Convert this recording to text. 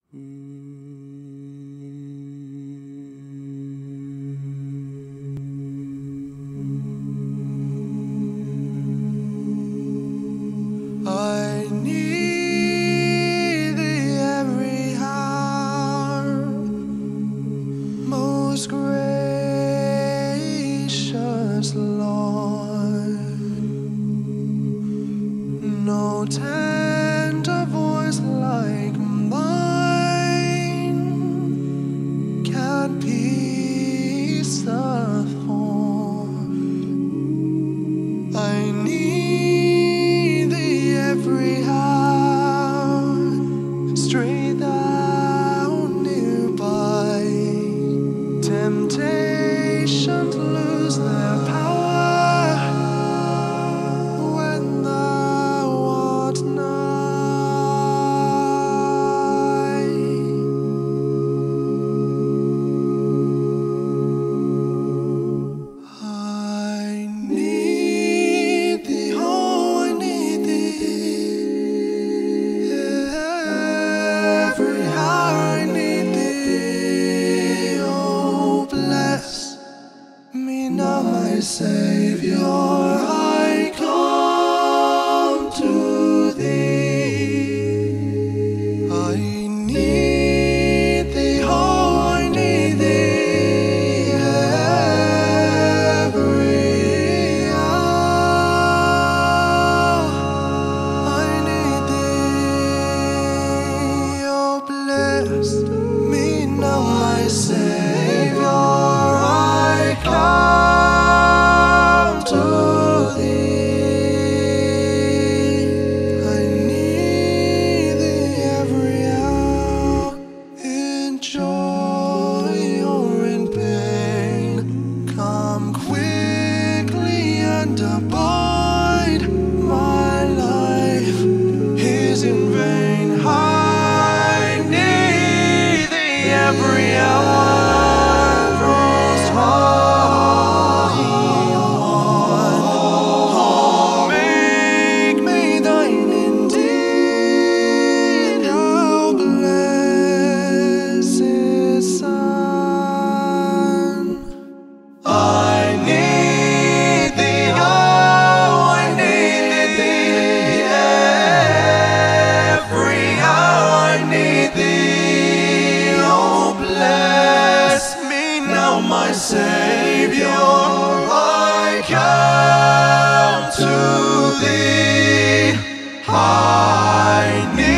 I need thee every hour, most gracious Lord. No tender voice like mine can peace afford. I need thee every hour, stray thou nearby. Temptations lose their power when thou art nigh. I need thee, oh, I need thee. Every hour I need thee. Oh, bless me now, my Savior. I come to thee. I need thee, oh, I need thee. Every hour I need thee. Oh, bless me now, my Savior. I come to thee. I need thee every hour, in joy or in pain. Come quickly and abide. My life is in vain. I need thee every hour. Most Holy One, oh, make me thine indeed. How blessed Son. I need thee, oh, I need thee. Every hour I need thee. Oh, bless me now, my Savior. I come to thee. I need